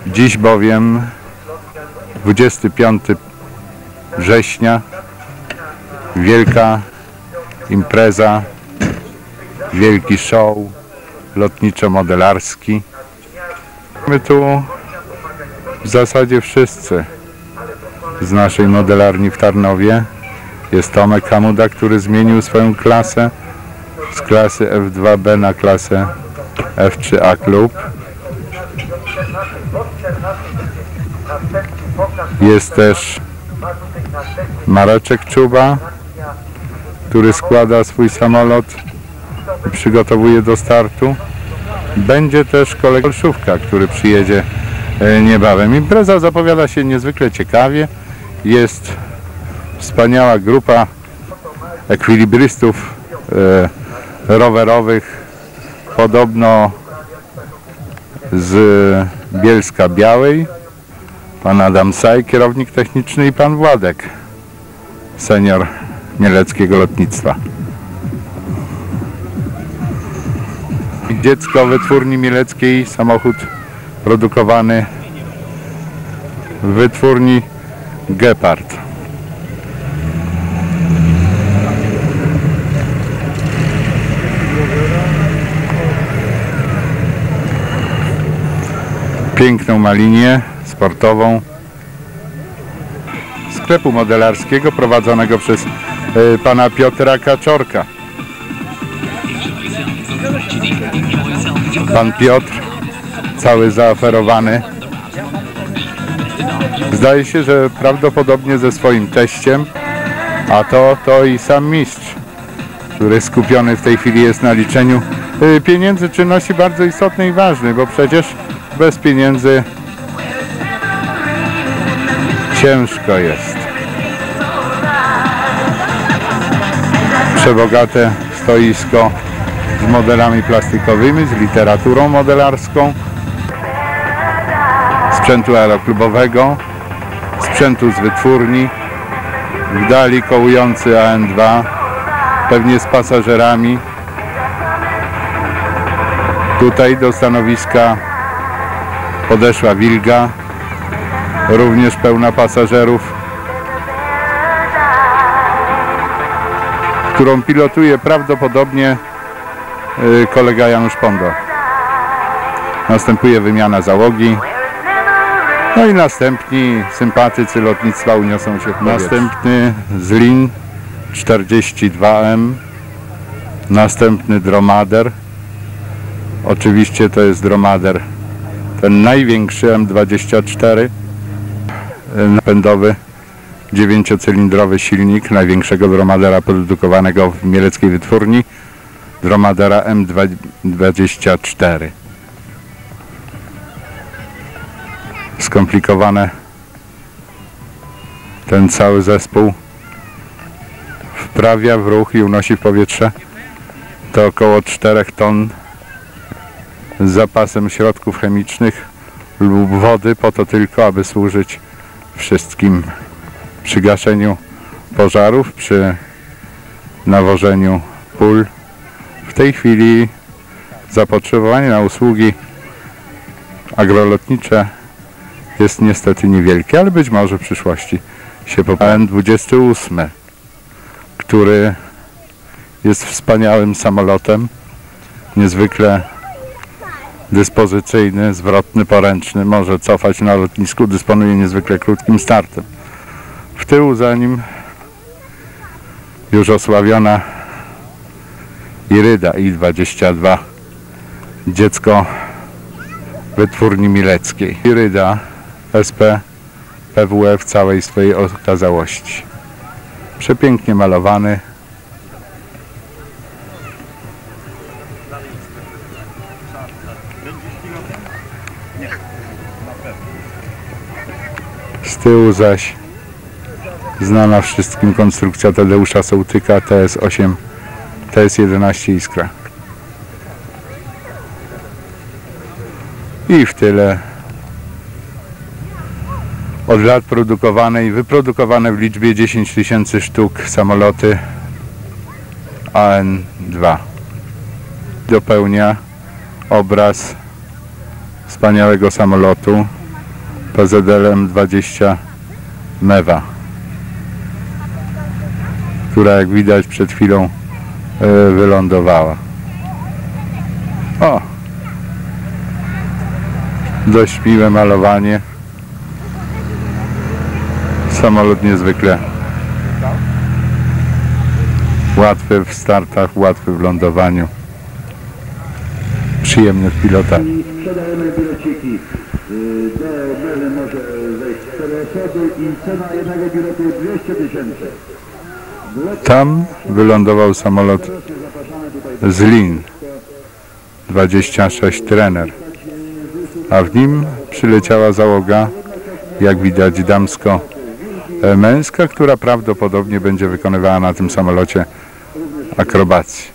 Dziś bowiem 25 września, wielka impreza, wielki show lotniczo-modelarski. My tu w zasadzie wszyscy z naszej modelarni w Tarnowie. Jest Tomek Hamuda, który zmienił swoją klasę z klasy F2B na klasę F3A Klub. Jest też Mareczek Czuba, który składa swój samolot i przygotowuje do startu. Będzie też kolega Olszówka, który przyjedzie niebawem. Impreza zapowiada się niezwykle ciekawie. Jest wspaniała grupa ekwilibrystów rowerowych, podobno z Bielska Białej. Pan Adam Saj, kierownik techniczny, i pan Władek, senior mieleckiego lotnictwa. Dziecko wytwórni mieleckiej, samochód produkowany w wytwórni Gepard. Piękną ma linię sportową sklepu modelarskiego prowadzonego przez pana Piotra Kaczorka. Pan Piotr, cały zaoferowany, zdaje się, że prawdopodobnie ze swoim teściem, a to i sam mistrz, który skupiony w tej chwili jest na liczeniu pieniędzy, czynności bardzo istotnej i ważnej, bo przecież bez pieniędzy ciężko jest. Przebogate stoisko z modelami plastikowymi, z literaturą modelarską, sprzętu aeroklubowego, sprzętu z wytwórni, w dali kołujący AN2, pewnie z pasażerami. Tutaj do stanowiska podeszła Wilga, również pełna pasażerów, którą pilotuje prawdopodobnie kolega Janusz Pondo. Następuje wymiana załogi. No i następni sympatycy lotnictwa uniosą się w powietrze. Następny z lin 42M. Następny dromader. Oczywiście to jest dromader ten największy, M24. Napędowy 9-cylindrowy silnik największego dromadera produkowanego w mieleckiej wytwórni, dromadera M24. Skomplikowane ten cały zespół wprawia w ruch i unosi w powietrze to około 4 ton z zapasem środków chemicznych lub wody, po to tylko, aby służyć wszystkim przy gaszeniu pożarów, przy nawożeniu pól. W tej chwili zapotrzebowanie na usługi agrolotnicze jest niestety niewielkie, ale być może w przyszłości się poprawi. N28, który jest wspaniałym samolotem, niezwykle dyspozycyjny, zwrotny, poręczny, może cofać na lotnisku, dysponuje niezwykle krótkim startem. W tyłu za nim już osławiona Iryda I-22, dziecko wytwórni mieleckiej. Iryda SP PWE w całej swojej okazałości. Przepięknie malowany. Z tyłu zaś znana wszystkim konstrukcja Tadeusza Sołtyka TS8, TS11 Iskra. I w tyle od lat produkowane i wyprodukowane w liczbie 10 000 sztuk samoloty AN2. Dopełnia obraz wspaniałego samolotu PZL-em 20 Mewa, która jak widać przed chwilą wylądowała. O! Dość miłe malowanie. Samolot niezwykle łatwy w startach, łatwy w lądowaniu. Przyjemny w pilotach. Sprzedajemy bileciki. Do Medy może wejść 4 osoby i cena jednego biletu 200 000. Tam wylądował samolot z Lin 26 Trener, a w nim przyleciała załoga, jak widać damsko-męska, która prawdopodobnie będzie wykonywała na tym samolocie akrobację.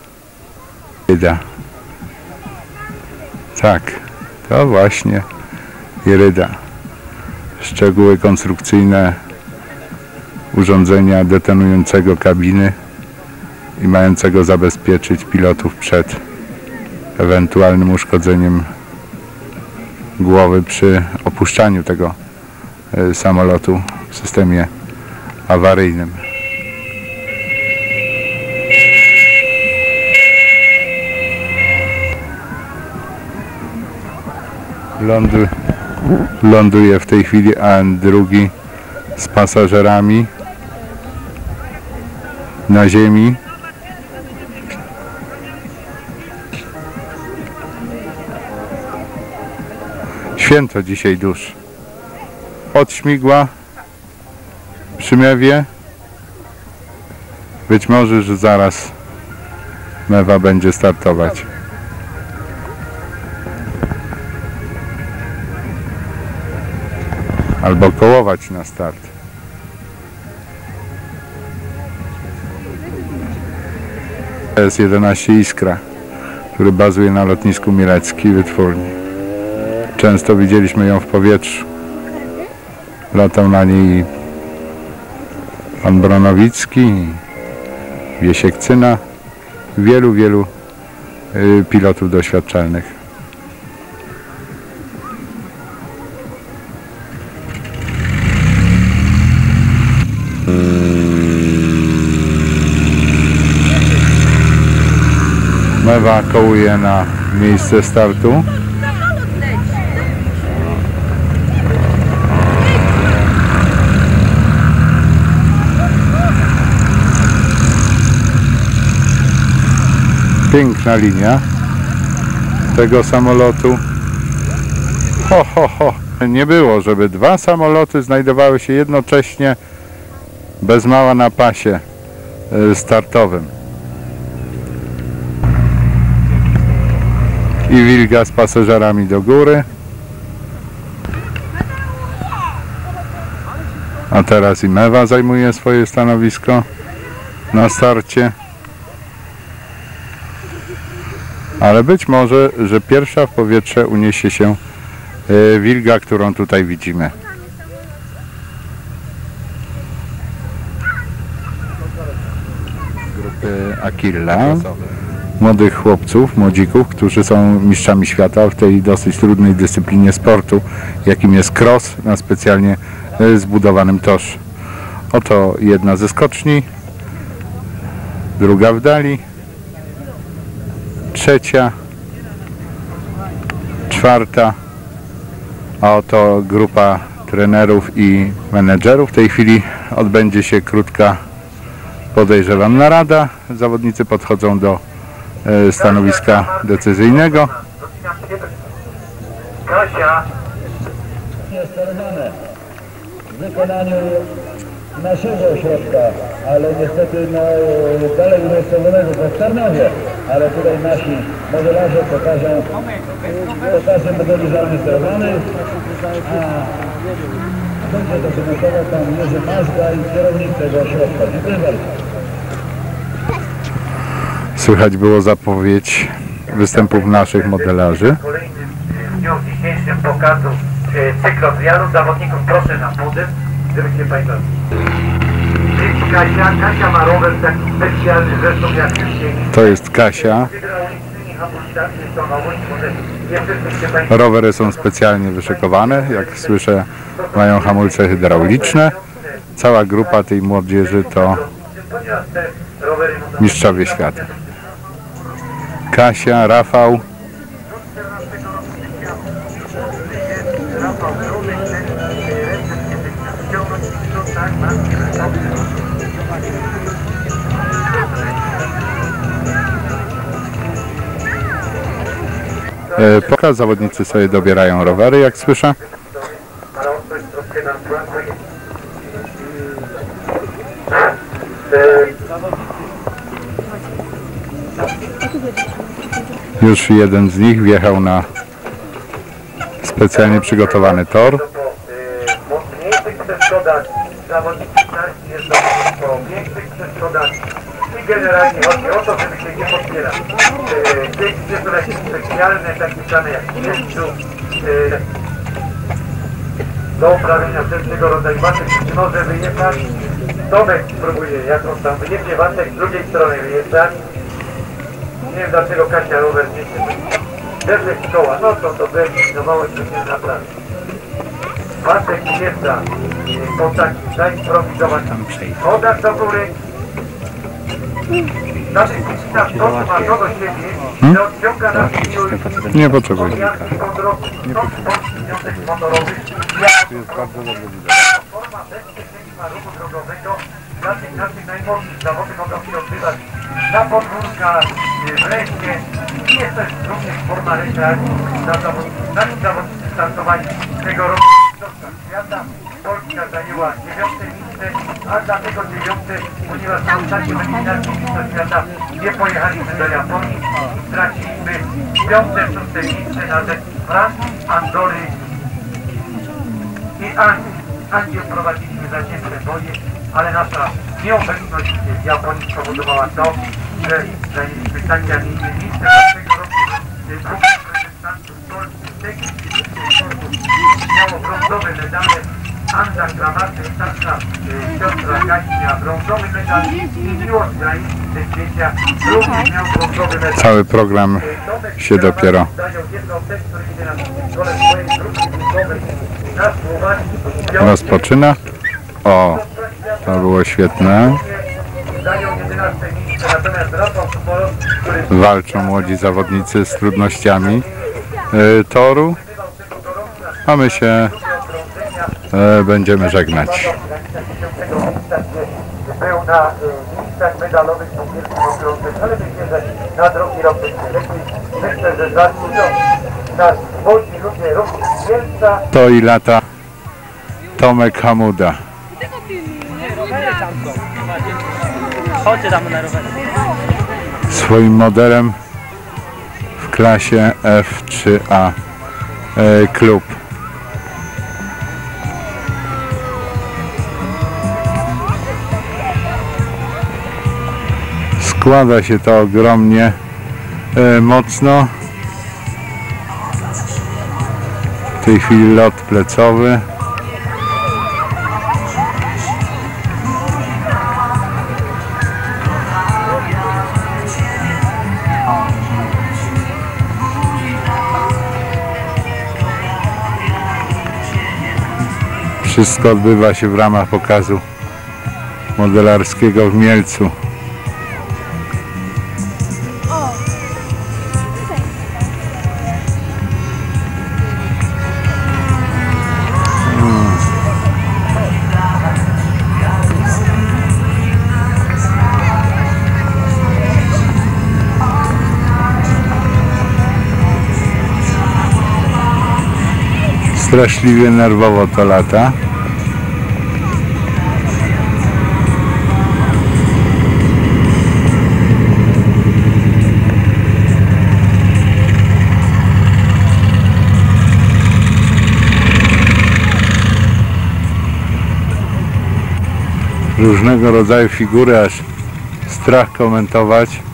Tak, to właśnie Iryda. Szczegóły konstrukcyjne urządzenia detonującego kabiny i mającego zabezpieczyć pilotów przed ewentualnym uszkodzeniem głowy przy opuszczaniu tego samolotu w systemie awaryjnym. Ląduje w tej chwili AN-2 z pasażerami na ziemi. Święto dzisiaj dusz. Od śmigła przy Mewie. Być może, że zaraz Mewa będzie startować. Albo kołować na start. S-11 Iskra, który bazuje na lotnisku Mielecki wytwórni. Często widzieliśmy ją w powietrzu. Latał na niej pan Bronowicki, Wiesiek Cyna, wielu pilotów doświadczalnych. Mewa kołuje na miejsce startu. Piękna linia tego samolotu. Nie było, żeby dwa samoloty znajdowały się jednocześnie bez mała na pasie startowym. I wilga z pasażerami do góry. A teraz i Mewa zajmuje swoje stanowisko na starcie. Ale być może, że pierwsza w powietrze uniesie się wilga, którą tutaj widzimy. Grupy Aquila. Młodych chłopców, młodzików, którzy są mistrzami świata w tej dosyć trudnej dyscyplinie sportu, jakim jest cross na specjalnie zbudowanym torze. Oto jedna ze skoczni, druga w dali, trzecia, czwarta, a oto grupa trenerów i menedżerów. W tej chwili odbędzie się krótka, podejrzewam, narada. Zawodnicy podchodzą do stanowiska decyzyjnego. Kasia jest sterowane w wykonaniu naszego ośrodka, ale niestety dalej umiejscowionego w Tarnowie, ale tutaj nasi modelarze pokażą modeli żalny sterowany, a będzie dokumentował pan Jerzy Mazga i kierownik tego ośrodka. Dziękuję bardzo. Słychać było zapowiedź występów naszych modelarzy. W kolejnym dniu dzisiejszym pokazu cyklotrialu zawodników proszę na podium, żebyście Państwo. Kasia ma rower taki specjalny, zresztą jak już się... To jest Kasia. Hydraulicznymi hamulcami. Rowery są specjalnie wyszykowane, jak słyszę, mają hamulce hydrauliczne. Cała grupa tej młodzieży to mistrzowie świata. Kasia, Rafał. Pokaz zawodnicy sobie dobierają rowery, jak słyszę. Już jeden z nich wjechał na specjalnie przygotowany tor. I generalnie chodzi o to, żeby się nie podpierać. Te, które są specjalne, takie same jak jeździu, do uprawienia wszelkiego rodzaju watek, może wyjechać. Tomek spróbuje, jak on tam wyjedzie watek, z drugiej strony wyjeżdżać. Nie wiem dlaczego Kasia rower nie chce. Desek szkoła, no to wyeliminowałeś się nie naprawdę. Watek wyjeżdża po takim zaimprowizować. Odać do góry. Znaczy, to ma to do siebie, że odciąga nas Nie potrzebuję. Forma bezpieczeństwa ruchu drogowego dla tych naszych najmłodszych zawody mogą się odbywać na podwórkach, w lesie i jest też również forma rekreacji dla zawodników. Nasi zawodnicy startowali tego roku mistrzostwach świata. Polska zajęła 9. miejsce, a dlatego 9, ponieważ na ostatniej eliminacji mistrzostw świata nie pojechaliśmy do Japonii i straciliśmy 5. 6. miejsce na rzecz Francji, Andory i Anglii. Anglię prowadziliśmy zacięte boje, ale nasza nieobecność w Japonii spowodowała to, że zajęliśmy takie, a nie inne miejsce. Tego roku dwóch reprezentantów Polski miało brązowe medale. Anna Kramarczyk, starsza siostra Kasi miała brązowy medal i Miłosz Graniczny ze Świecia również miał brązowy medal. Cały program się dopiero rozpoczyna. O, to było świetne. Walczą młodzi zawodnicy z trudnościami toru, a my się będziemy żegnać. Był na miejscach medalowych po pierwszym okrążeniu, ale myślę, że na drugi rok będzie lepiej. Myślę, że zacznijmy nas młodzi ludzie również Kielca. To i lata Tomek Hamuda. Chodźcie tam na rowerze. Swoim modelem w klasie F3A klub. Składa się to ogromnie mocno. W tej chwili lot plecowy. Wszystko odbywa się w ramach pokazu modelarskiego w Mielcu. Straszliwie nerwowo to lata. Różnego rodzaju figury, aż strach komentować.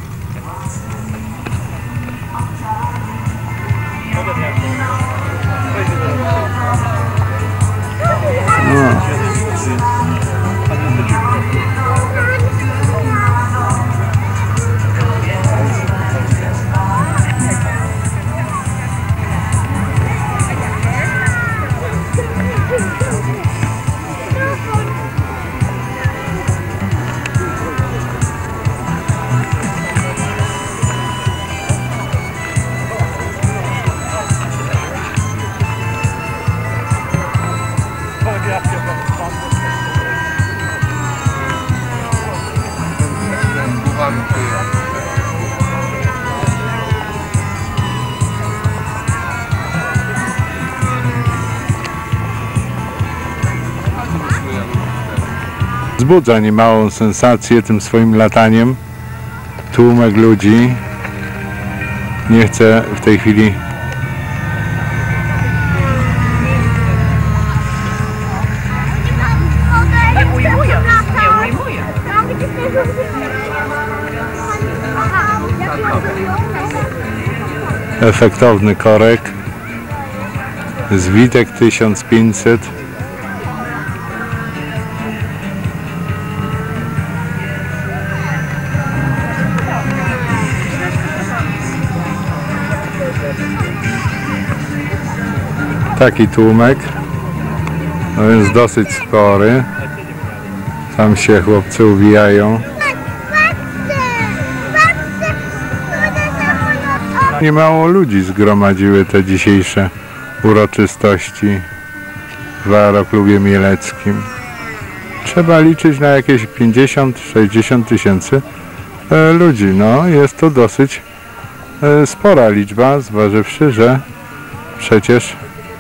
Wzbudza niemałą sensację tym swoim lataniem. Tłumek ludzi nie chce w tej chwili efektowny korek Zwitek 1500. Taki tłumek, no więc dosyć spory. Tam się chłopcy uwijają. Niemało ludzi zgromadziły te dzisiejsze uroczystości w Aeroklubie Mieleckim. Trzeba liczyć na jakieś 50-60 tysięcy ludzi. No, jest to dosyć spora liczba, zważywszy, że przecież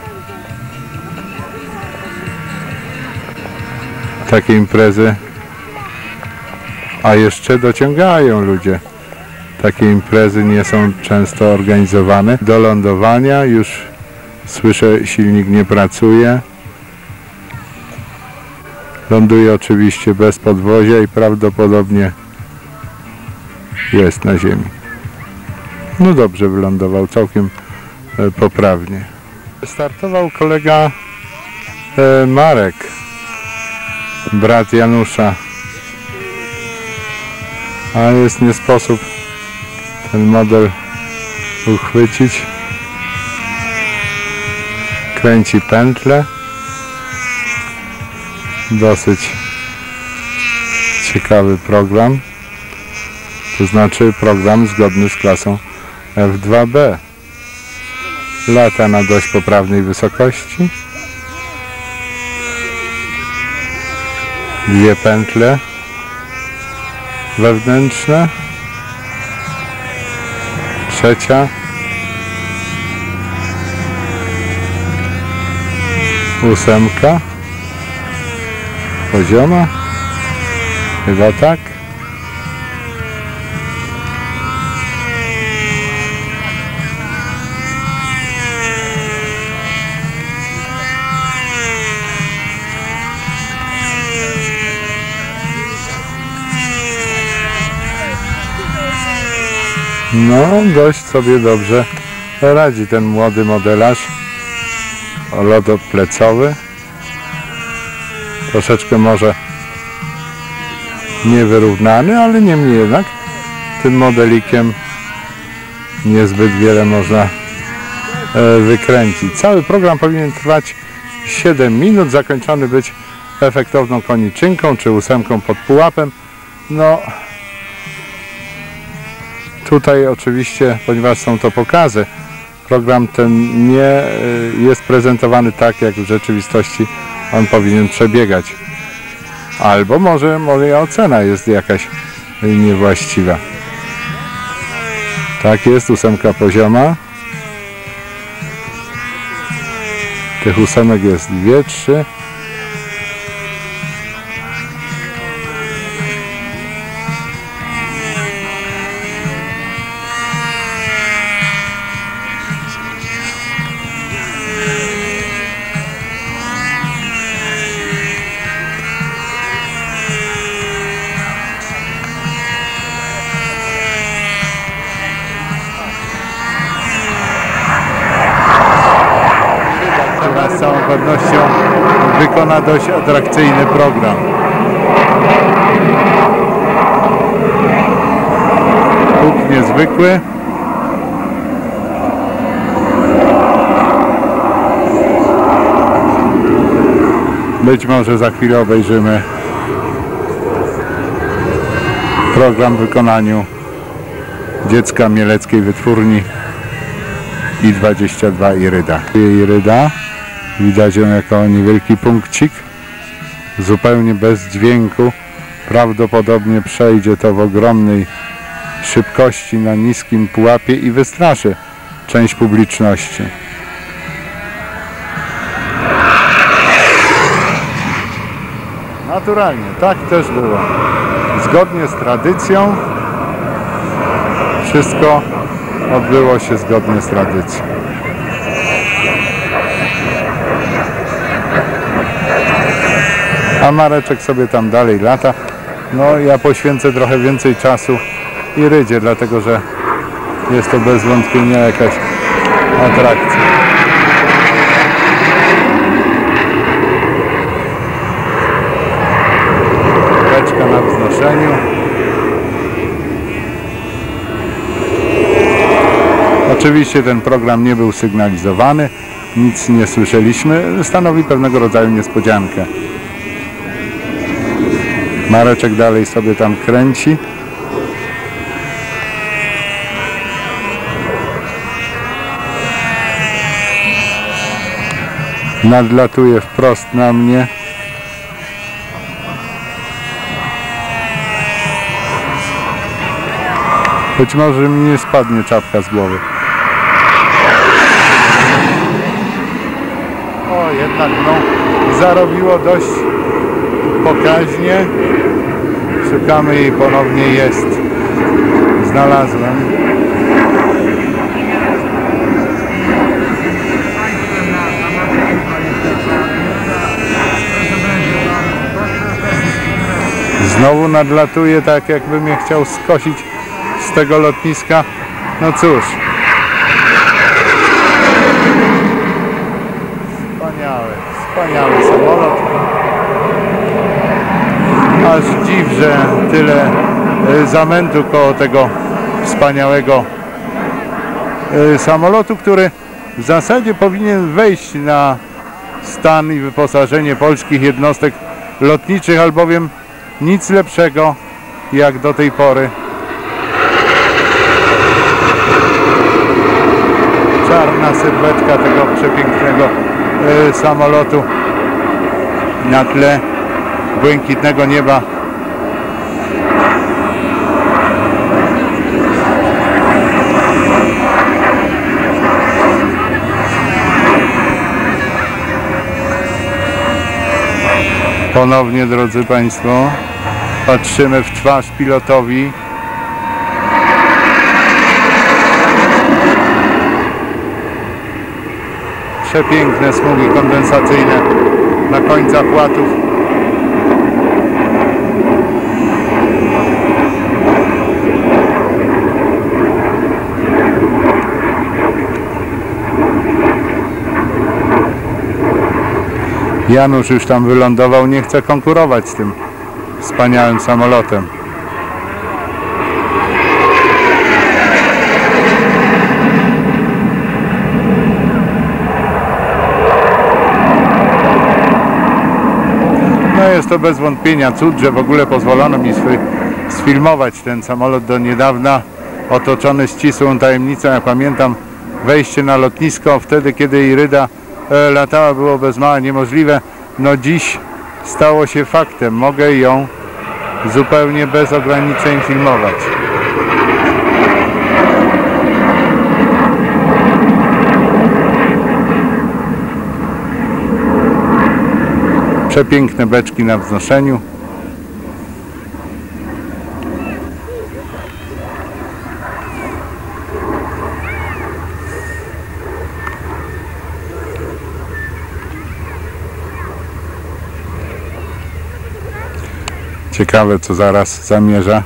takie imprezy, a jeszcze dociągają ludzie. Takie imprezy nie są często organizowane. Do lądowania już słyszę, silnik nie pracuje. Ląduje oczywiście bez podwozia i prawdopodobnie jest na ziemi. No dobrze wylądował, całkiem poprawnie. Startował kolega Marek, brat Janusza, a jest nie sposób ten model uchwycić. Kręci pętlę. Dosyć ciekawy program, to znaczy program zgodny z klasą F2B. Lata na dość poprawnej wysokości. Dwie pętle wewnętrzne. Trzecia. Ósemka. Pozioma. Chyba tak. No, dość sobie dobrze radzi ten młody modelarz. Lotoplecowy. Troszeczkę może niewyrównany, ale niemniej jednak tym modelikiem niezbyt wiele można wykręcić. Cały program powinien trwać 7 minut, zakończony być efektowną koniczynką czy ósemką pod pułapem. No tutaj oczywiście, ponieważ są to pokazy, program ten nie jest prezentowany tak, jak w rzeczywistości on powinien przebiegać. Albo może moja ocena jest jakaś niewłaściwa. Tak jest, ósemka pozioma. Tych ósemek jest 2, 3. Z całą pewnością wykona dość atrakcyjny program. Huk niezwykły. Być może za chwilę obejrzymy program w wykonaniu dziecka mieleckiej wytwórni I-22 Iryda. Iryda Widać ją jako niewielki punkcik, zupełnie bez dźwięku. Prawdopodobnie przejdzie to w ogromnej szybkości na niskim pułapie i wystraszy część publiczności. Naturalnie, tak też było. Zgodnie z tradycją wszystko odbyło się zgodnie z tradycją. A Mareczek sobie tam dalej lata. No ja poświęcę trochę więcej czasu i rydzie, dlatego że jest to bez wątpienia jakaś atrakcja. Beczka na wznoszeniu. Oczywiście ten program nie był sygnalizowany, nic nie słyszeliśmy, stanowi pewnego rodzaju niespodziankę. Mareczek dalej sobie tam kręci. Nadlatuje wprost na mnie. Być może mi nie spadnie czapka z głowy. O, jednak no, zarobiło dość pokaźnie. Szukamy jej, ponownie jest. Znalazłem. Znowu nadlatuje, tak jakby mnie chciał skosić z tego lotniska. No cóż. Wspaniały samolot. Aż dziw, że tyle zamętu koło tego wspaniałego samolotu, który w zasadzie powinien wejść na stan i wyposażenie polskich jednostek lotniczych, albowiem nic lepszego jak do tej pory. Czarna sylwetka tego przepięknego samolotu na tle błękitnego nieba. Ponownie, drodzy Państwo, patrzymy w twarz pilotowi. Przepiękne smugi kondensacyjne na końcach płatów. Janusz już tam wylądował, nie chce konkurować z tym wspaniałym samolotem. No jest to bez wątpienia cud, że w ogóle pozwolono mi sfilmować ten samolot do niedawna, otoczony ścisłą tajemnicą. Ja pamiętam wejście na lotnisko, wtedy kiedy Iryda latała, było bez mała niemożliwe. No dziś stało się faktem. Mogę ją zupełnie bez ograniczeń filmować. Przepiękne beczki na wznoszeniu. Ciekawe, co zaraz zamierza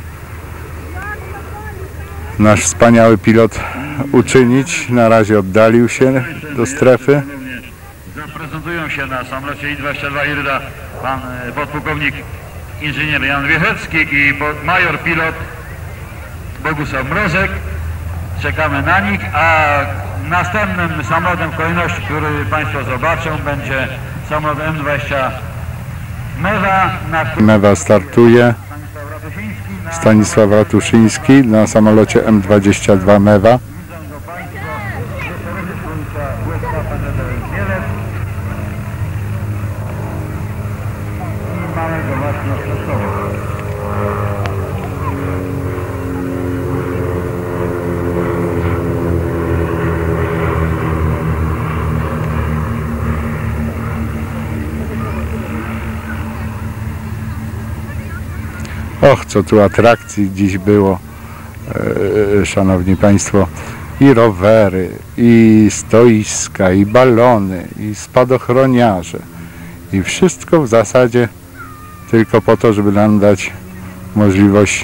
nasz wspaniały pilot uczynić. Na razie oddalił się do strefy. Zaprezentują się na samolocie I-22 Iryda pan podpułkownik inżynier Jan Wiechecki i major pilot Bogusław Mrozek. Czekamy na nich, a następnym samolotem w kolejności, który Państwo zobaczą, będzie samolot M20 Mewa, Mewa startuje. Stanisław Ratuszyński na samolocie M22 Mewa. Och, co tu atrakcji dziś było, szanowni państwo. I rowery, i stoiska, i balony, i spadochroniarze. I wszystko w zasadzie tylko po to, żeby nam dać możliwość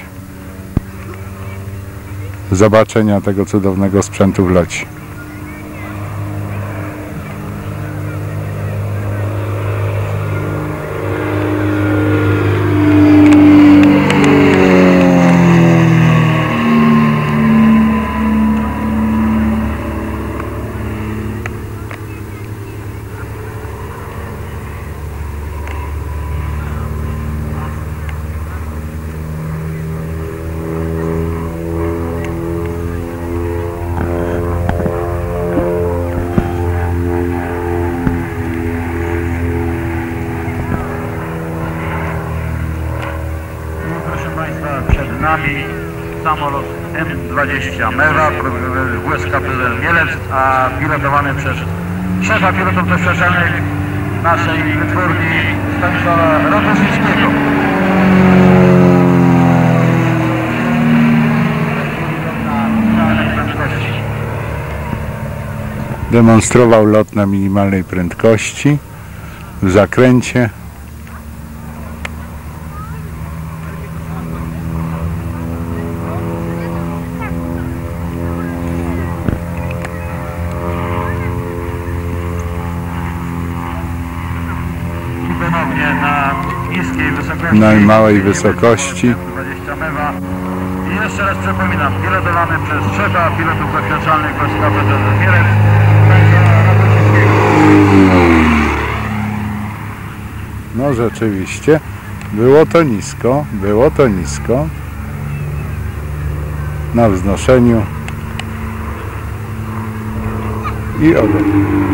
zobaczenia tego cudownego sprzętu w locie. Przed nami samolot M20 Mewa, WSKPZL Mielec, a pilotowany przez szefa pilotów doświadczalnych naszej wytwórni Stanisława Ratuszewskiego. Demonstrował lot na minimalnej prędkości w zakręcie. Na niskiej wysokości, na małej wysokości. 20 mewa. I jeszcze raz przypominam, pilotowany przez szefa pilotów doświadczalnych WSKPZL Mielec, Stanisława Ratuszewskiego. No rzeczywiście, było to nisko, na wznoszeniu i odejść.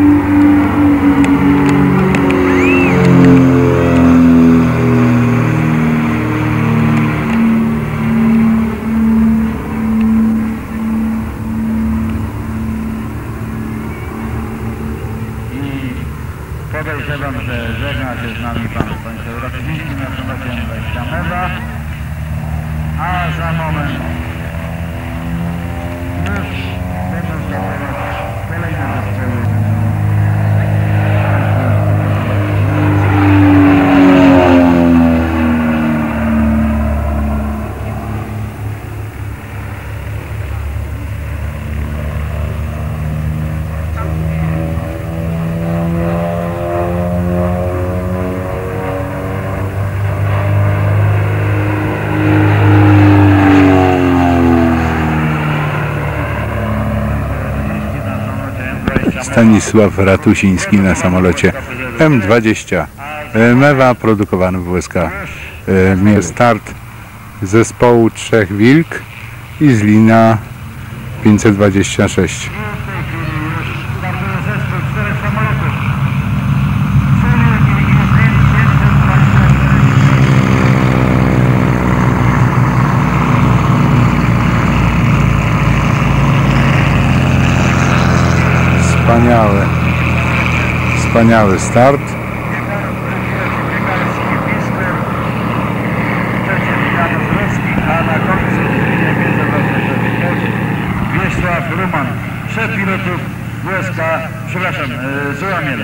Podejrzewam, że żegna się z nami pan Stanisław Ratuszewski na samolocie M20 Mewa, a za moment już będą zabrać kolejne zespoły. Stanisław Ratusiński na samolocie M20 Mewa, produkowany w WSK. Start zespołu Trzech Wilk i z Lina 526. Wspaniały start. Wiesław Ruman, szef pilotów WSK, przepraszam, ZUA Mielec.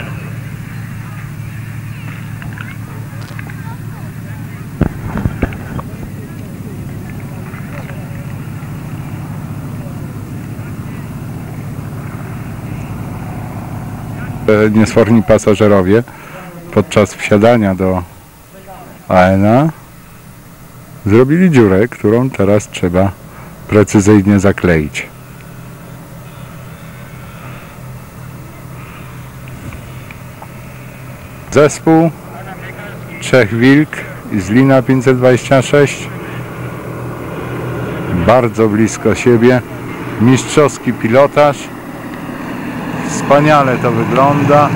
Niesforni pasażerowie podczas wsiadania do AN-a zrobili dziurę, którą teraz trzeba precyzyjnie zakleić. Zespół Trzech Wilk z Lina 526, bardzo blisko siebie, mistrzowski pilotaż. Wspaniale to wygląda.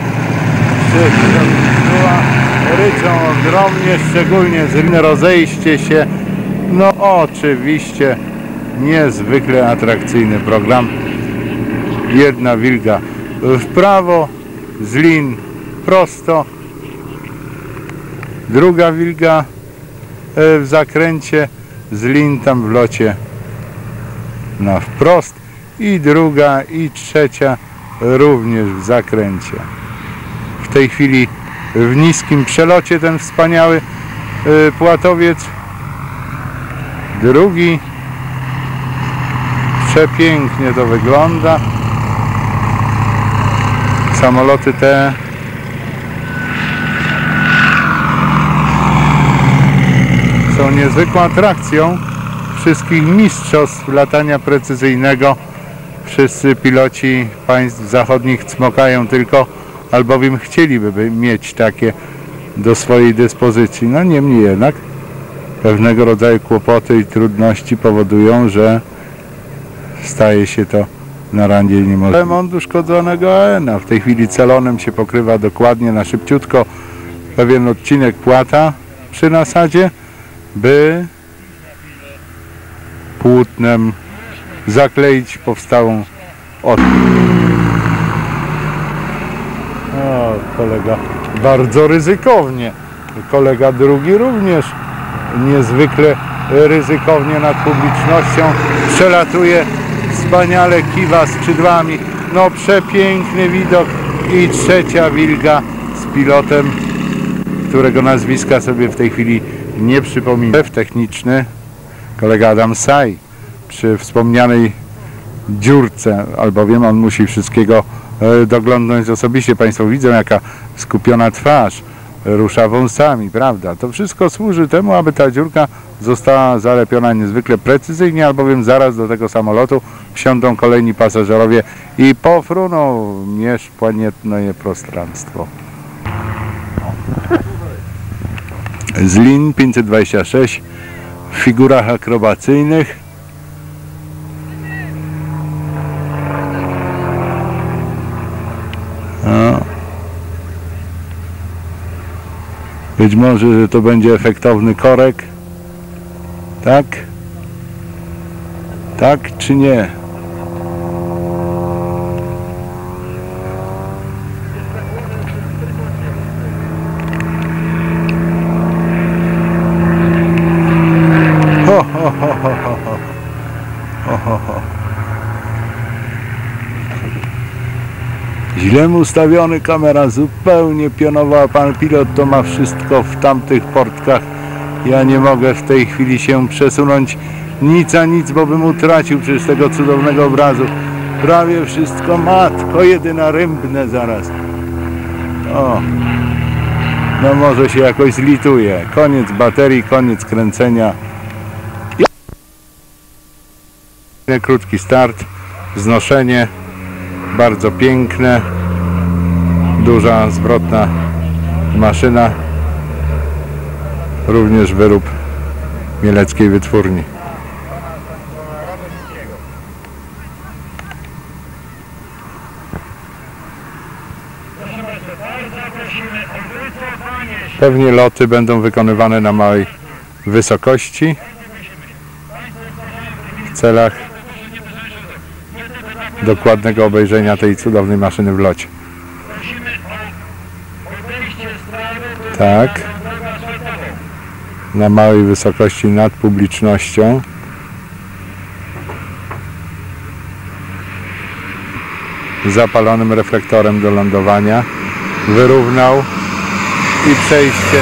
Ryczą ogromnie, szczególnie z rozejście się. No oczywiście niezwykle atrakcyjny program. Jedna wilga w prawo, z lin prosto, druga wilga w zakręcie, z lin tam w locie na wprost i druga i trzecia również w zakręcie. W tej chwili w niskim przelocie ten wspaniały płatowiec. Drugi. Przepięknie to wygląda. Samoloty te są niezwykłą atrakcją wszystkich mistrzostw latania precyzyjnego. Wszyscy piloci państw zachodnich cmokają tylko, albowiem chcieliby mieć takie do swojej dyspozycji. No niemniej jednak pewnego rodzaju kłopoty i trudności powodują, że staje się to na randzie niemożliwe. Remont uszkodzonego AN-a. W tej chwili celonem się pokrywa dokładnie na szybciutko pewien odcinek płata przy nasadzie, by płótnem zakleić powstałą odpływ. O, kolega bardzo ryzykownie. Kolega drugi również niezwykle ryzykownie nad publicznością przelatuje, wspaniale kiwa skrzydłami. No przepiękny widok. I trzecia wilga z pilotem, którego nazwiska sobie w tej chwili nie przypominam. Szef techniczny, kolega Adam Saj, przy wspomnianej dziurce, albowiem on musi wszystkiego doglądnąć osobiście. Państwo widzą, jaka skupiona twarz, rusza wąsami, prawda? To wszystko służy temu, aby ta dziurka została zalepiona niezwykle precyzyjnie, albowiem zaraz do tego samolotu wsiądą kolejni pasażerowie i pofruną niepłanietne prostranstwo. Z lin 526 w figurach akrobacyjnych. Być może, że to będzie efektowny korek. Tak? Tak czy nie? Ho, ho, ho, ho, ho, ho. Ho, ho, ho. Źle ustawiony, kamera zupełnie pionowa, pan pilot to ma wszystko w tamtych portkach. Ja nie mogę w tej chwili się przesunąć nic a nic, bo bym utracił przecież tego cudownego obrazu. Prawie wszystko, matko jedyna, rębne zaraz. O, no może się jakoś zlituje. Koniec baterii, koniec kręcenia. Krótki start, wznoszenie. Bardzo piękne, duża, zwrotna maszyna, również wyrób mieleckiej wytwórni. Pewnie loty będą wykonywane na małej wysokości w celach dokładnego obejrzenia tej cudownej maszyny w locie. Tak. Na małej wysokości nad publicznością. Zapalonym reflektorem do lądowania. Wyrównał i przejście.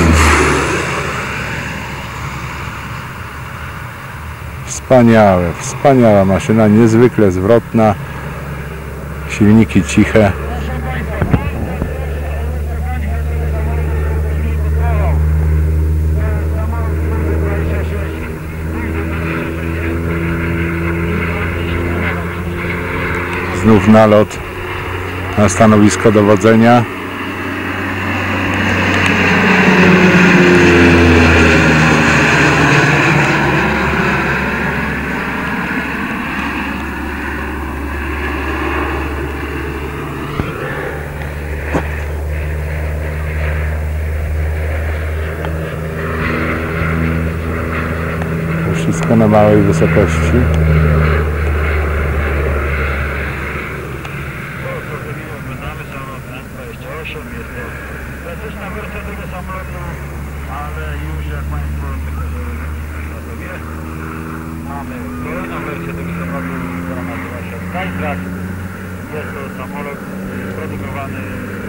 Wspaniałe, wspaniała maszyna, niezwykle zwrotna, silniki ciche. Znów nalot na stanowisko dowodzenia. Wszystko na małej wysokości. ale już jak Państwo wie, mamy kolejną wersję tego samolotu, która nazywa się Skytrack. Jest to samolot produkowany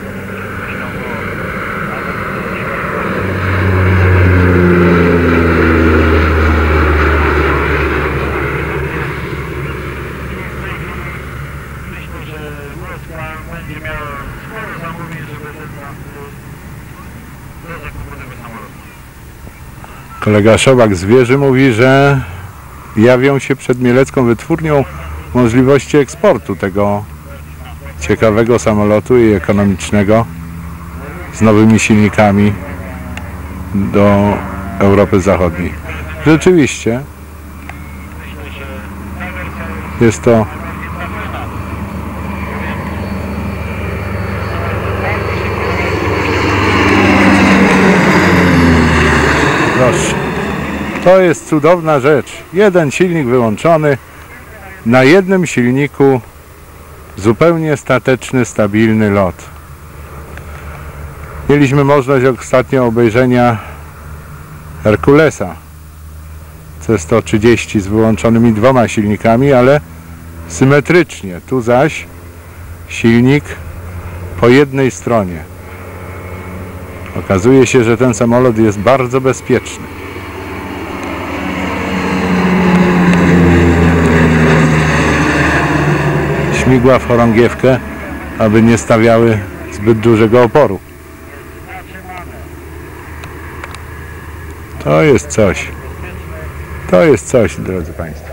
myślę, że Polska będzie miała sporo zamówień, żeby do zakupu tego samolotu. Kolega Szobak z wieży mówi, że jawią się przed mielecką wytwórnią możliwości eksportu tego ciekawego samolotu i ekonomicznego z nowymi silnikami do Europy Zachodniej. Rzeczywiście jest to proszę. To jest cudowna rzecz. Jeden silnik wyłączony, na jednym silniku zupełnie stateczny, stabilny lot. Mieliśmy możliwość ostatnio obejrzenia Herkulesa C-130 z wyłączonymi 2 silnikami, ale symetrycznie. Tu zaś silnik po jednej stronie. Okazuje się, że ten samolot jest bardzo bezpieczny. Śmigła w chorągiewkę, aby nie stawiały zbyt dużego oporu. To jest coś. To jest coś, drodzy Państwo.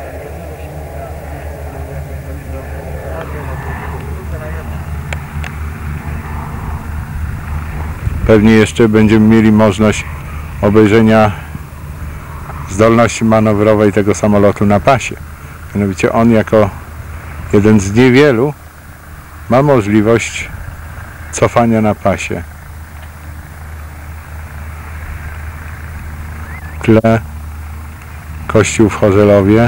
Pewnie jeszcze będziemy mieli możliwość obejrzenia zdolności manewrowej tego samolotu na pasie. Mianowicie on jako jeden z niewielu ma możliwość cofania na pasie. W tle kościół w Chorzelowie.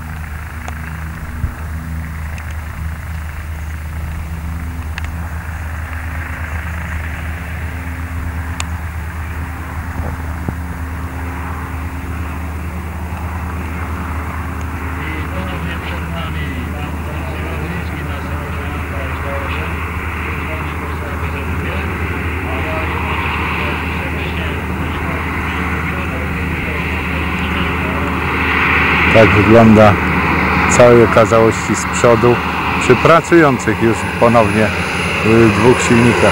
Tak wygląda całej okazałości z przodu przy pracujących już ponownie 2 silnikach.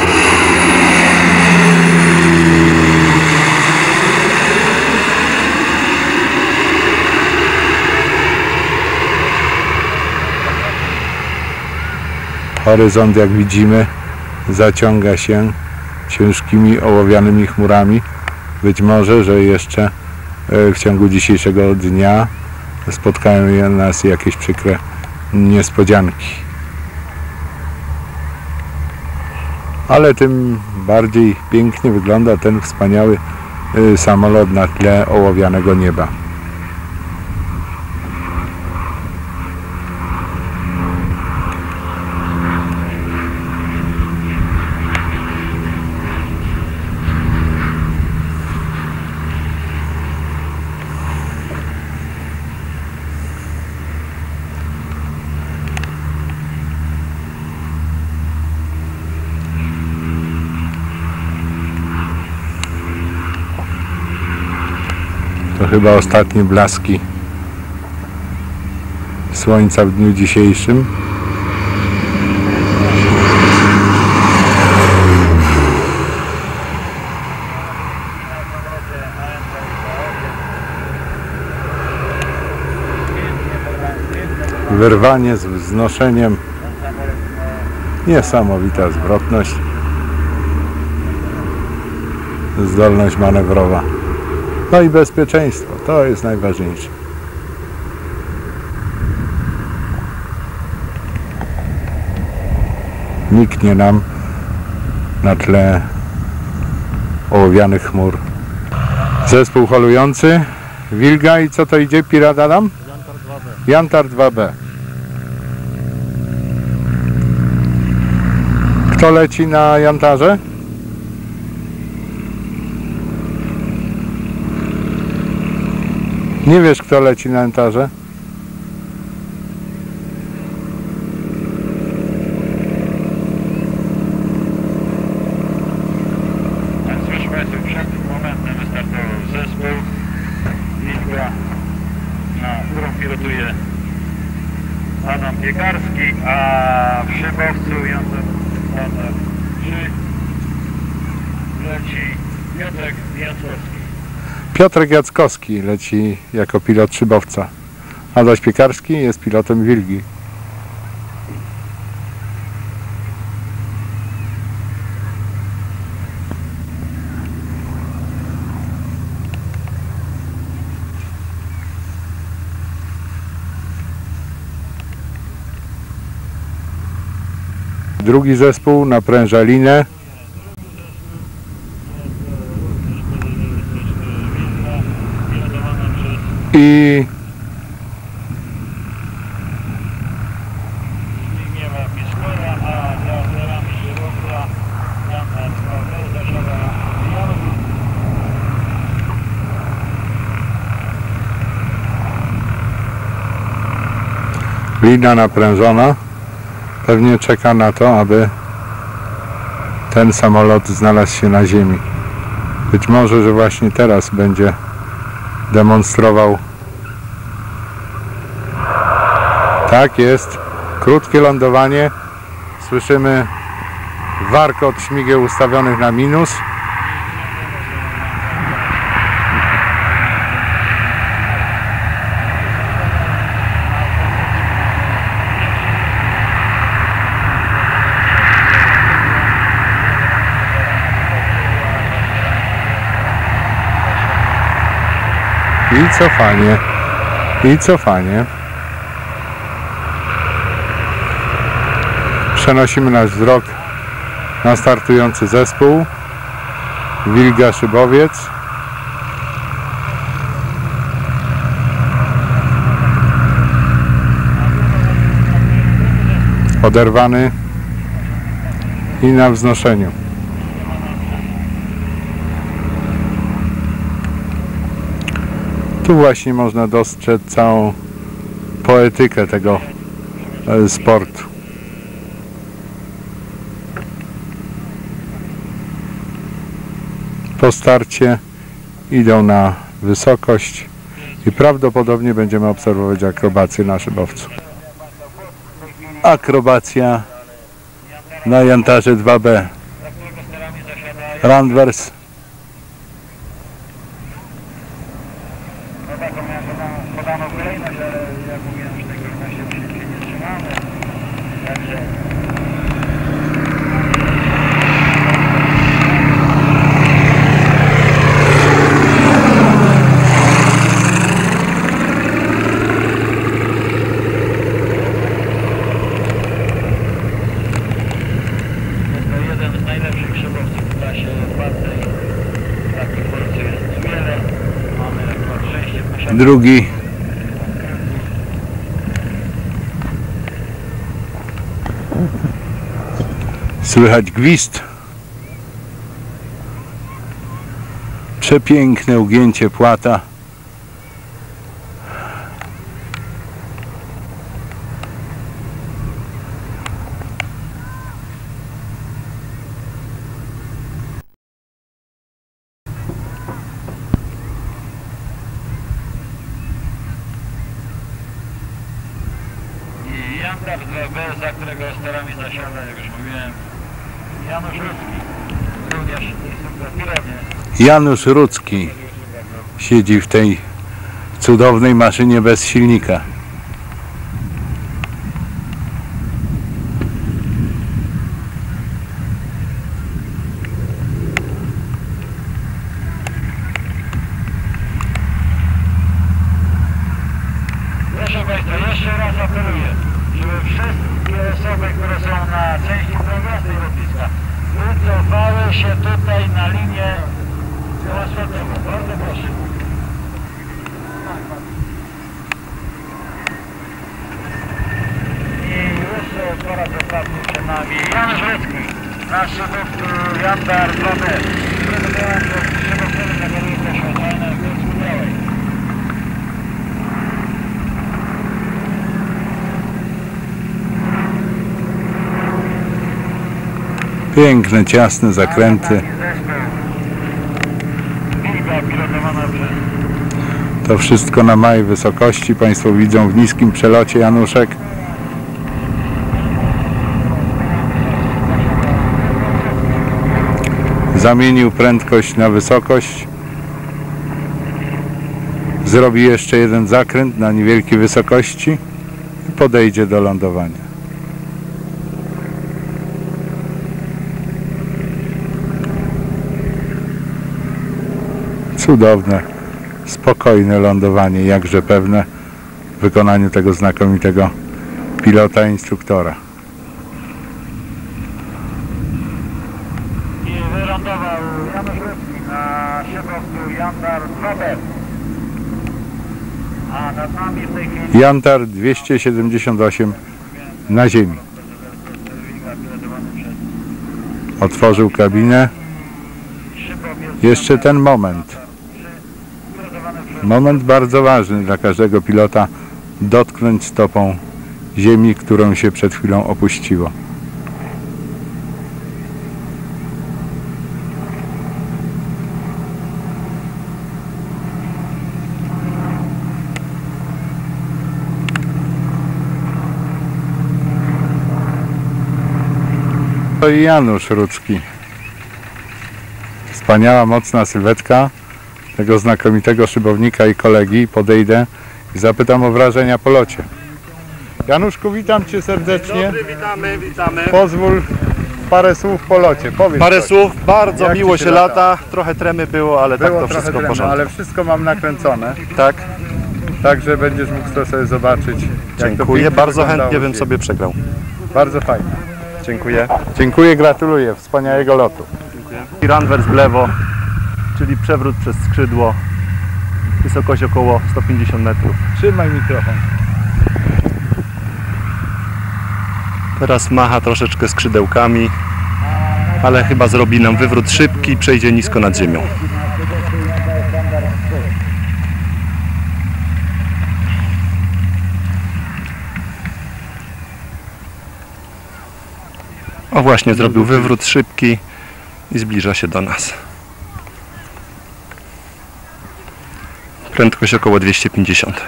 Horyzont, jak widzimy, zaciąga się ciężkimi ołowianymi chmurami. Być może, że jeszcze w ciągu dzisiejszego dnia spotkają nas jakieś przykre niespodzianki. Ale tym bardziej pięknie wygląda ten wspaniały samolot na tle ołowianego nieba. To chyba ostatnie blaski słońca w dniu dzisiejszym. Wyrwanie z wznoszeniem. Niesamowita zwrotność. Zdolność manewrowa. No i bezpieczeństwo, to jest najważniejsze. Niknie nam na tle ołowianych chmur. Zespół holujący, Wilga i co to idzie? Pirat Adam? Jantar 2B. Kto leci na Jantarze? Nie wiesz, kto leci na Entarze? Proszę Państwa, przed momentem wystartował zespół Wilga, na którą pilotuje Adam Piekarski, a w szybowcu Jan leci Piotrek Jackowski. Piotrek Jackowski leci jako pilot szybowca. Adaś Piekarski jest pilotem Wilgi. Drugi zespół napręża linę. I lina naprężona. Pewnie czeka na to, aby ten samolot znalazł się na ziemi. Być może, że właśnie teraz będzie demonstrował. Tak jest. Krótkie lądowanie. Słyszymy warkot śmigieł ustawionych na minus. I cofanie. I cofanie. Przenosimy nasz wzrok na startujący zespół. Wilga Szybowiec. Oderwany i na wznoszeniu. Tu właśnie można dostrzec całą poetykę tego sportu. Po starcie idą na wysokość i prawdopodobnie będziemy obserwować akrobację na szybowcu. Akrobacja na Jantarze 2B. Randwers. Podano kolejność, ale jak mówiłem, że tej kolejności się nie trzymamy. Także jest to jeden z najlepszych szybowców w klasie czwartej. Takich porcji jest wiele. Mamy akurat szczęście w posiadaniu. Drugi. Słychać gwizd. Przepiękne ugięcie płata. Jantar 2B, za którego starami zasiada, jak już mówiłem, Janusz Rudzki, również instruktor pilotnie. Janusz Rudzki siedzi w tej cudownej maszynie bez silnika. Proszę Państwa, jeszcze raz apeluję, żeby wszystkie osoby, które są na części drogowej lotniska, wycofały się tutaj na linię asfaltową. Bardzo proszę. I już po raz ostatni przed nami Janusz Rudzki, nasz szybowcu Jantar 2B, który wybrałem się od szybowcowym na kierunku Światłana w Bielsku Białej. Piękne, ciasne zakręty. To wszystko na małej wysokości. Państwo widzą w niskim przelocie Januszek. Zamienił prędkość na wysokość. Zrobi jeszcze jeden zakręt na niewielkiej wysokości i podejdzie do lądowania. Cudowne, spokojne lądowanie, jakże pewne w wykonaniu tego znakomitego pilota i instruktora. I wylądował Janusz Rybski na szybowcu Jantar 2B. A nad nami w tej chwili Jantar 278 na ziemi. Otworzył kabinę. Jeszcze ten moment. Moment bardzo ważny dla każdego pilota. Dotknąć stopą ziemi, którą się przed chwilą opuściło. To i Janusz Rudzki. Wspaniała, mocna sylwetka tego znakomitego szybownika i kolegi. Podejdę i zapytam o wrażenia po locie. Januszku, witam Cię serdecznie. Dobry, witamy. Pozwól parę słów po locie. Powiedz Parę coś. słów, bardzo Jak miło ci się się lata, trochę tremy było, ale Było tak to trochę wszystko w tremy, porządku. ale wszystko mam nakręcone. Tak, Także będziesz mógł to sobie zobaczyć. jak to dziękuję, pięknie bardzo wyglądało chętnie bym dzisiaj. sobie przegrał. Bardzo fajnie. Dziękuję. Dziękuję, gratuluję. Wspaniałego lotu. I ranwers w lewo, czyli przewrót przez skrzydło, wysokość około 150 metrów. Trzymaj mikrofon. Teraz macha troszeczkę skrzydełkami, ale chyba zrobi nam wywrót szybki i przejdzie nisko nad ziemią. O, właśnie zrobił wywrót szybki i zbliża się do nas. Prędkość około 250.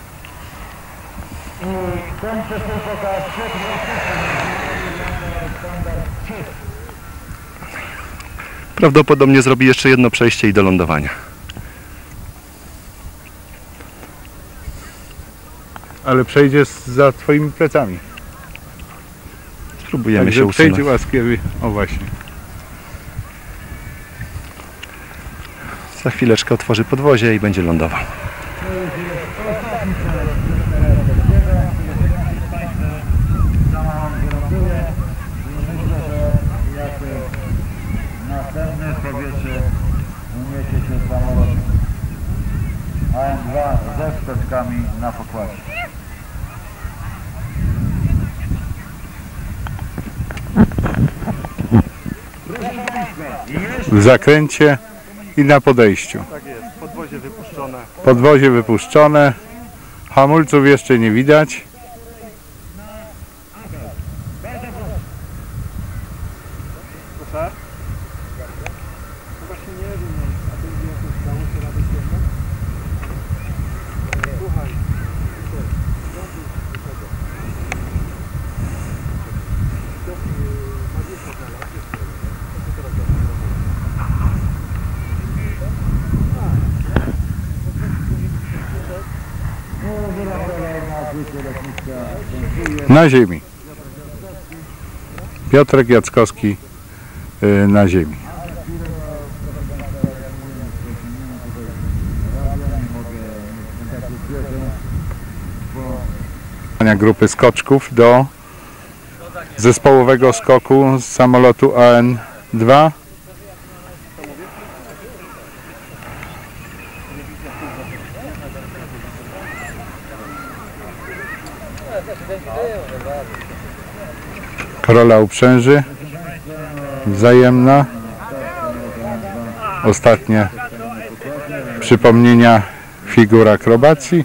Prawdopodobnie zrobi jeszcze jedno przejście i do lądowania. Ale przejdzie za Twoimi plecami. Spróbujemy Także się przejdź usunąć. łaskawie. O właśnie. Za chwileczkę otworzy podwozie i będzie lądował. Następne powietrze uniesie się samolotem. AM2 ze skoczkami na pokładzie. W zakręcie i na podejściu. Tak jest, podwozie wypuszczone. Podwozie wypuszczone. Hamulców jeszcze nie widać. Proszę? No właśnie nie wiem, a to jakoś dało się radę ściągnąć? Słuchaj. Na ziemi. Piotrek Jackowski na ziemi. Grupy skoczków do zespołowego skoku z samolotu AN2. Rola uprzęży wzajemna. Ostatnie przypomnienia figur akrobacji.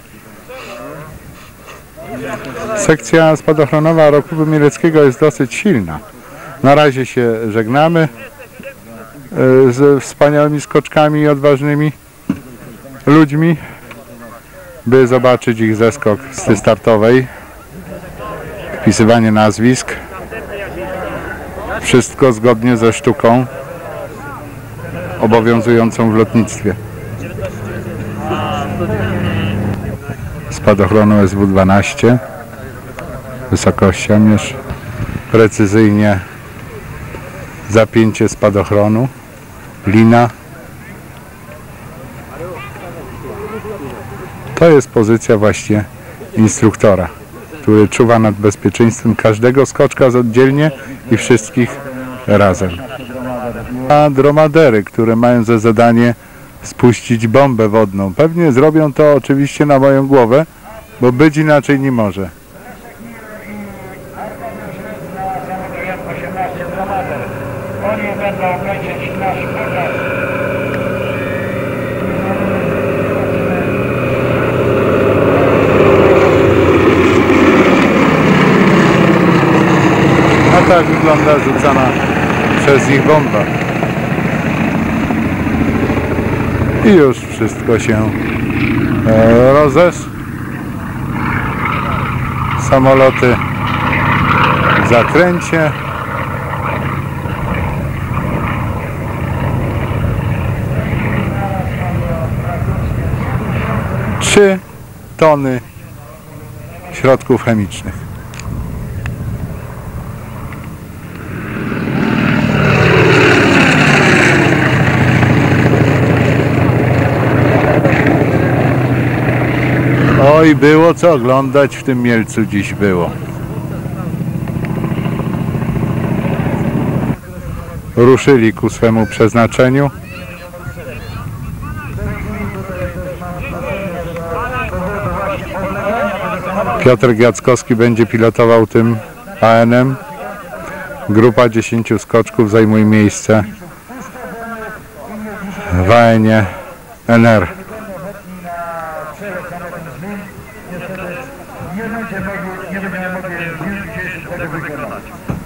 Sekcja spadochronowa Rokowu Mieleckiego jest dosyć silna. Na razie się żegnamy ze wspaniałymi skoczkami i odważnymi ludźmi, by zobaczyć ich zeskok z startowej. Wpisywanie nazwisk. Wszystko zgodnie ze sztuką obowiązującą w lotnictwie. Spadochronu SW-12. Wysokościomierz. Precyzyjnie zapięcie spadochronu. Lina. To jest pozycja właśnie instruktora, który czuwa nad bezpieczeństwem każdego skoczka oddzielnie i wszystkich razem. A dromadery, które mają za zadanie spuścić bombę wodną. Pewnie zrobią to oczywiście na moją głowę, bo być inaczej nie może. Oni będą kończyć nasz pokaz. A tak wygląda rzucana przez nich bomba. I już wszystko się rozeszło. Samoloty w zakręcie. Trzy tony środków chemicznych. Oj, było co oglądać w tym Mielcu dziś było. Ruszyli ku swemu przeznaczeniu. Piotr Giackowski będzie pilotował tym AN-em. Grupa 10 skoczków zajmuje miejsce w AN-ie NR. Nie będziemy mogli w dniu dzisiejszym tego wykonać.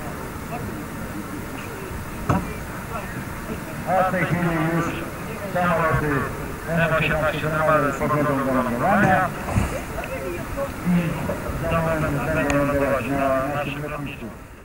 A w tej chwili już samoloty M18 pogodą do lądowania i za moment będą lądować na naszym lotnisku.